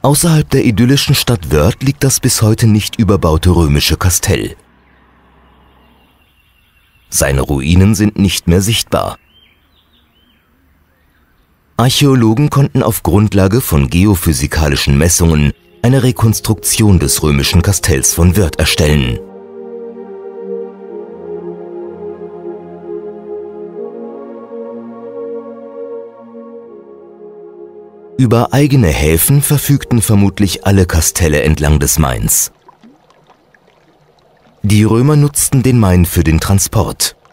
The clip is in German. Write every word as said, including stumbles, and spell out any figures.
Außerhalb der idyllischen Stadt Wörth liegt das bis heute nicht überbaute römische Kastell. Seine Ruinen sind nicht mehr sichtbar. Archäologen konnten auf Grundlage von geophysikalischen Messungen eine Rekonstruktion des römischen Kastells von Wörth erstellen. Über eigene Häfen verfügten vermutlich alle Kastelle entlang des Mains. Die Römer nutzten den Main für den Transport.